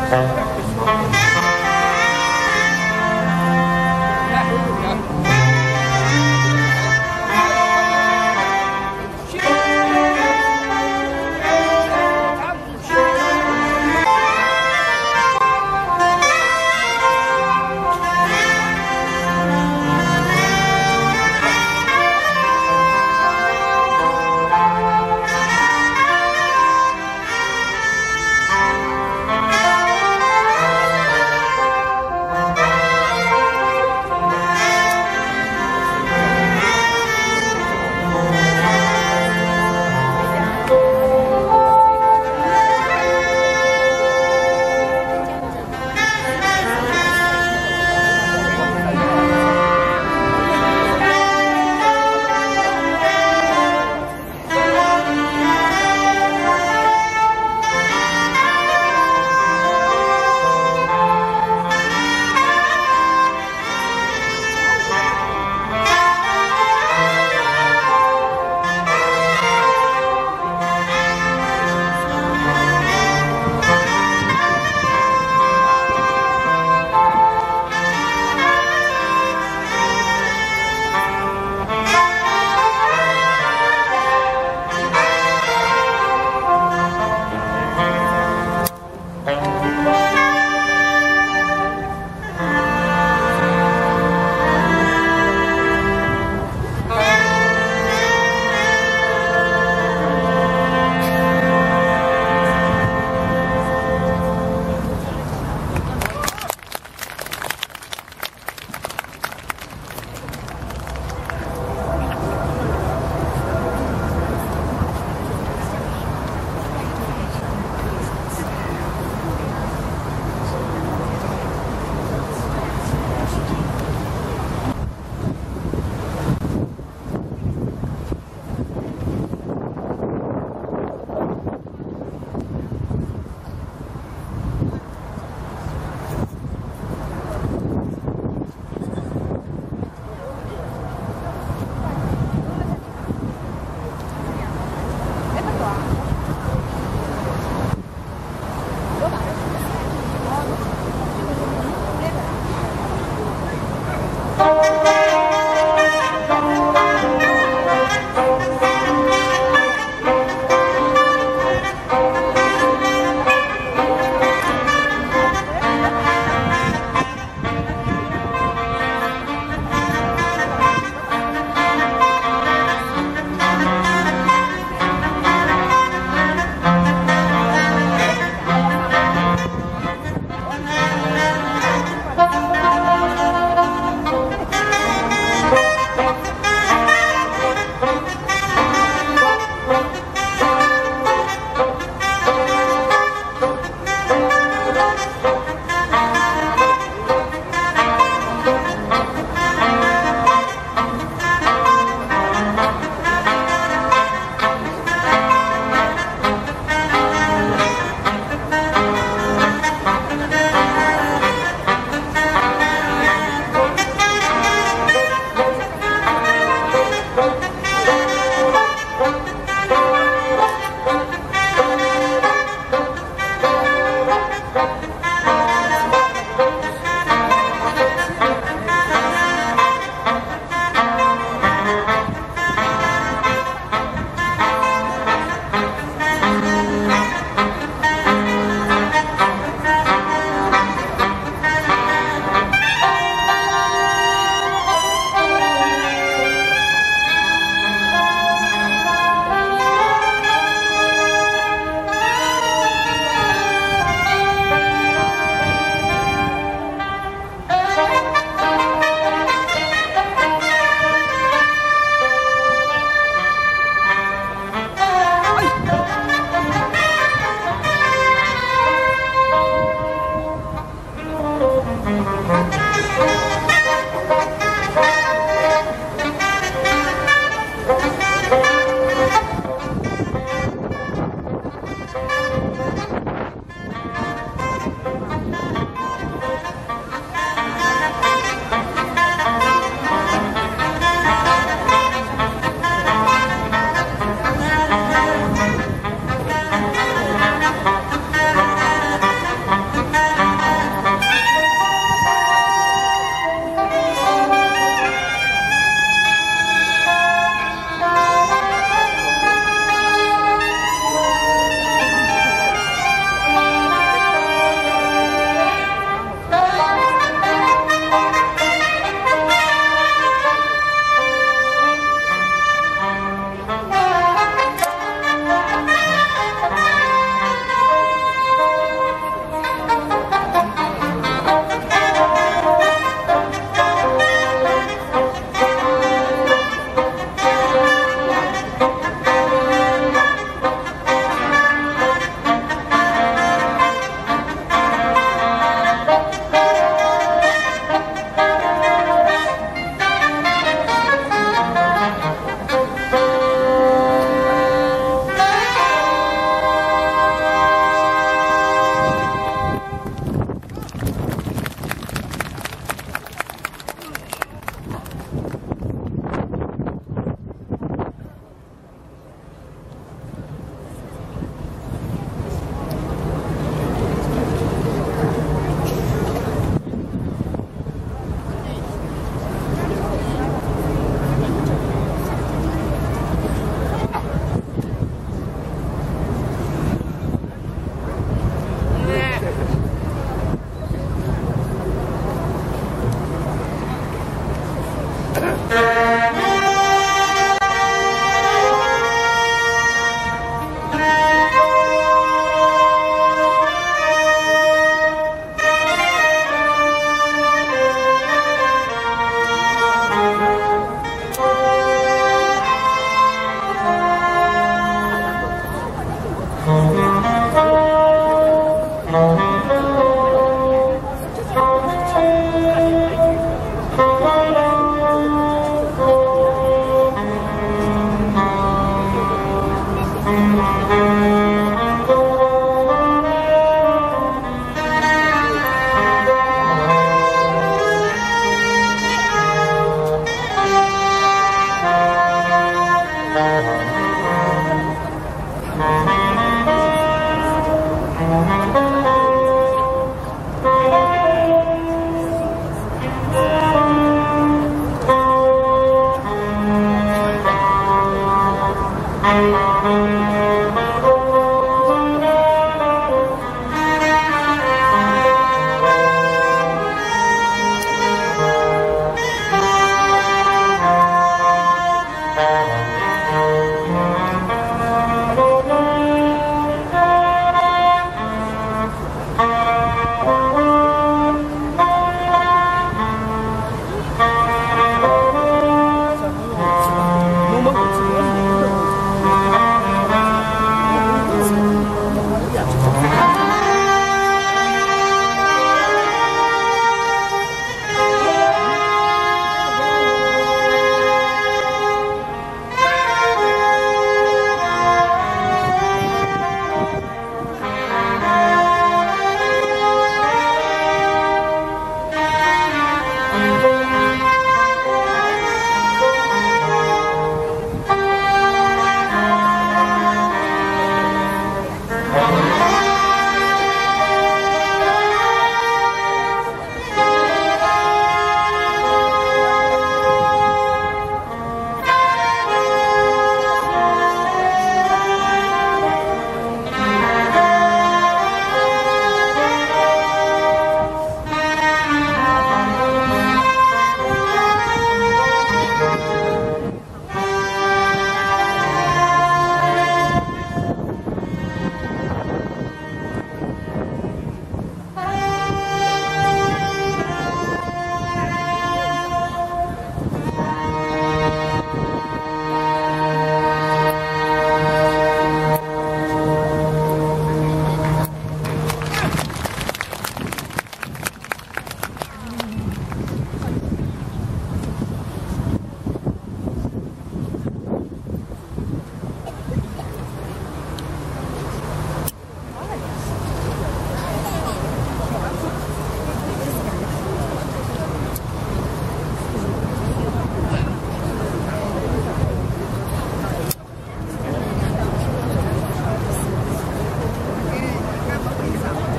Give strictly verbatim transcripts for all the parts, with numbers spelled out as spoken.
啊。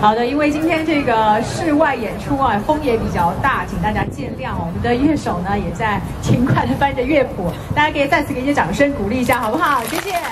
好的，因为今天这个室外演出啊，风也比较大，请大家见谅。我们的乐手呢也在勤快的翻着乐谱，大家可以再次给一些掌声鼓励一下，好不好？谢谢。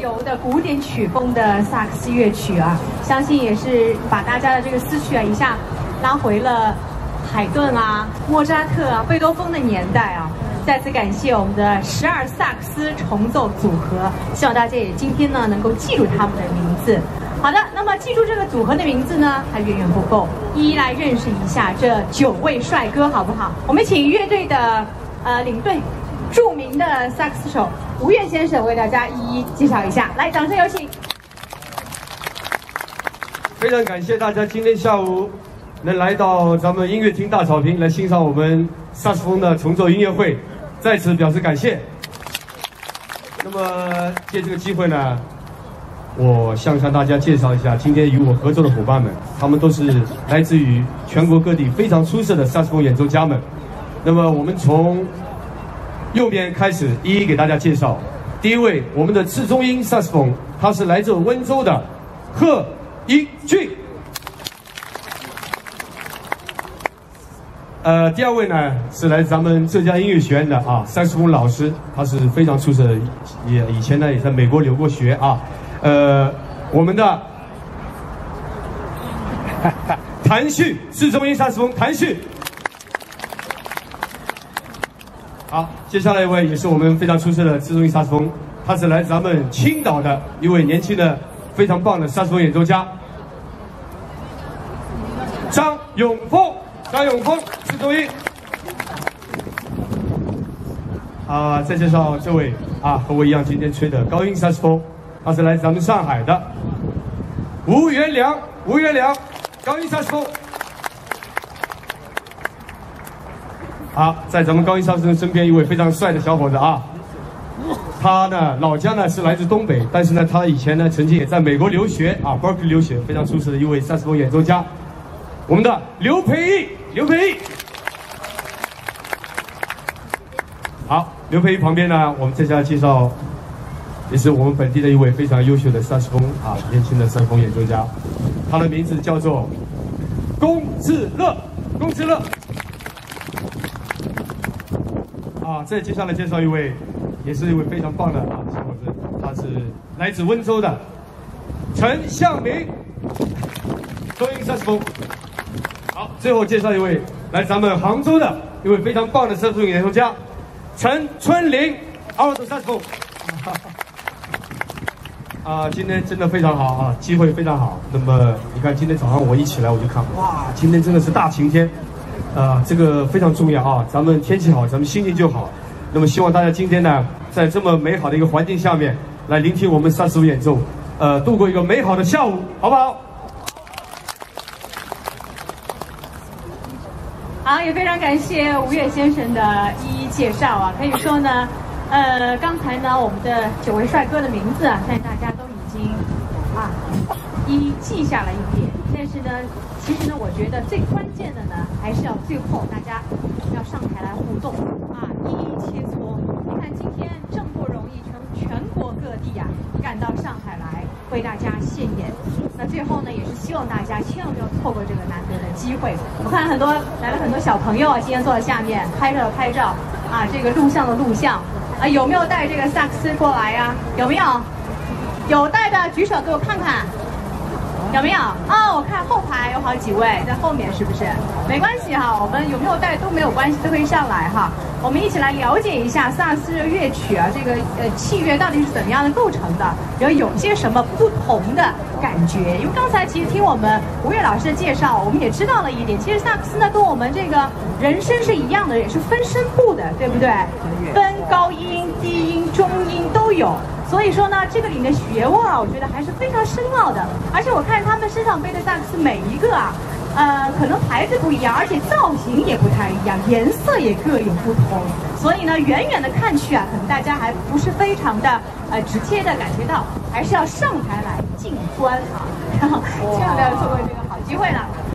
柔的古典曲风的萨克斯乐曲啊，相信也是把大家的这个思绪啊一下拉回了海顿啊、莫扎特啊、贝多芬的年代啊。再次感谢我们的十二萨克斯重奏组合，希望大家也今天呢能够记住他们的名字。好的，那么记住这个组合的名字呢，还远远不够，一一来认识一下这九位帅哥，好不好？我们请乐队的呃领队，著名的萨克斯手吴越先生为大家一一介绍一下，来，掌声有请。 非常感谢大家今天下午能来到咱们音乐厅大草坪来欣赏我们萨克斯风的重奏音乐会，在此表示感谢。那么借这个机会呢，我想向大家介绍一下今天与我合作的伙伴们，他们都是来自于全国各地非常出色的萨克斯风演奏家们。那么我们从右边开始一一给大家介绍。第一位，我们的次中音萨克斯风，他是来自温州的贺英俊。呃，第二位呢是来自咱们浙江音乐学院的啊萨克斯风老师，他是非常出色的，也以前呢也在美国留过学啊。呃，我们的谭旭，次中音萨克斯风谭旭。好，接下来一位也是我们非常出色的次中音萨克斯风，他是来自咱们青岛的一位年轻的非常棒的萨克斯风演奏家，张永峰。张永峰，次中音。啊，再介绍这位啊，和我一样今天吹的高音萨克斯风，他是来自咱们上海的吴元良，吴元良，高音萨克斯风。好，在咱们高音萨克斯风身边一位非常帅的小伙子啊，他呢老家呢是来自东北，但是呢他以前呢曾经也在美国留学啊 ，Berkeley 留学，非常出色的一位萨克斯风演奏家，我们的刘培义。刘培义，好，刘培义旁边呢，我们接下来介绍，也是我们本地的一位非常优秀的萨克斯风啊，年轻的萨克斯风演奏家，他的名字叫做龚志乐，龚志乐。啊，再接下来介绍一位，也是一位非常棒的啊小伙子，他是来自温州的陈向明，中音萨克斯风。好，最后介绍一位来咱们杭州的一位非常棒的萨克斯风演奏家，陈春林，二手萨克斯风。啊，今天真的非常好啊，机会非常好。那么你看，今天早上我一起来我就看，哇，今天真的是大晴天，啊，这个非常重要啊。咱们天气好，咱们心情就好。那么希望大家今天呢，在这么美好的一个环境下面来聆听我们萨克斯风演奏，呃，度过一个美好的下午，好不好？ 好，也非常感谢吴越先生的一一介绍啊。可以说呢，呃，刚才呢我们的九位帅哥的名字啊，相信大家都已经啊一一记下了一遍。但是呢，其实呢，我觉得最关键的呢，还是要最后大家要上台来互动啊，一一切磋。你看今天这么不容易，从全国各地啊赶到上海来为大家献演。那最后呢，也是希望大家千万不要错过这个难得的机会。我看很多来了很多小朋友啊，今天坐在下面拍照的拍照啊，这个录像的录像啊，有没有带这个萨克斯过来呀、啊？有没有？有带的举手给我看看。有没有？哦，我看后排有好几位在后面，是不是？没关系哈，我们有没有带都没有关系，都可以上来哈。我们一起来了解一下萨克斯乐曲啊，这个呃器乐到底是怎么样的构成的，然后有些什么不同的感觉。因为刚才其实听我们吴越老师的介绍，我们也知道了一点，其实萨克斯呢跟我们这个人声是一样的，也是分声部的，对不对？分高音、低音、中音都有。所以说呢，这个里面的学问啊，我觉得还是非常深奥的。而且我看他们身上背的萨克斯每一个啊，呃，可能牌子不一样，而且造型也不太一样，颜色也各有不同。所以呢，远远的看去啊，可能大家还不是非常的呃直接的感觉到，还是要上台来静观啊，然后千万不要错过这个好机会了。